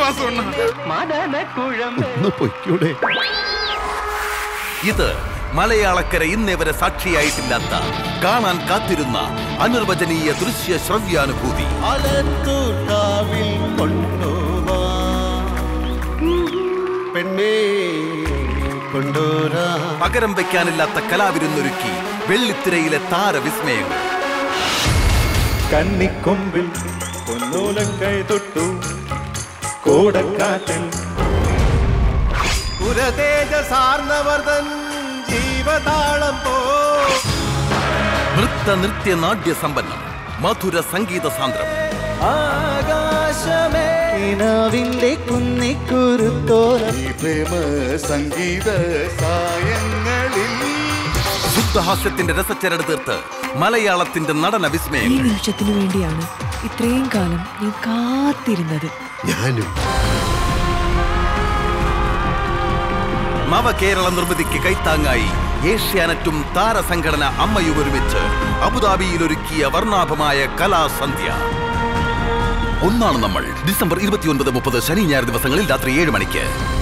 പൊയ്ക്കൂടെ? ഇത് മലയാളക്കര ഇന്നേ വരെ സാക്ഷിയായിട്ടില്ലാത്ത, കാണാൻ കാത്തിരുന്ന അനിർവചനീയ ദൃശ്യ ശ്രവ്യാനുഭൂതി. പകരം വയ്ക്കാനില്ലാത്ത കലാവിരുന്നൊരുക്കി വെള്ളിത്തിരയിലെ താരവിസ്മയങ്ങൾ. കന്നിക്കൊമ്പിൽ പൊന്നൂലം കൈ തൊട്ടു കോടക്കാറ്റിൽ പുരതേജസാർന്നവർദ്ധൻ ജീവതാളം പോ. നൃത്ത നൃത്യ നാട്യ സമ്പന്നം, മധുര സംഗീത സാന്ദ്രം. ആകാശമേ പ്രേമ സംഗീത സായങ്ങളിൽ ശുദ്ധഹാസ്യത്തിന്റെ രസച്ചരട് തീർത്ത് മലയാളത്തിന്റെ നടന വിസ്മയം. ഈ നിമിഷത്തിനു വേണ്ടിയാണ് ഇത്രയും കാലം ഞാൻ കാത്തിരുന്നത്. ഞാനും. നവകേരള നിർമ്മിതിക്ക് കൈത്താങ്ങായി ഏഷ്യാനെറ്റും താരസംഘടന അമ്മയും ഒരുമിച്ച് അബുദാബിയിൽ ഒരുക്കിയ വർണ്ണാഭമായ കലാസന്ധ്യ. ഒന്നാണ് നമ്മൾ. ഡിസംബർ 29, 30 ശനി ഞായർ ദിവസങ്ങളിൽ രാത്രി 7 മണിക്ക്.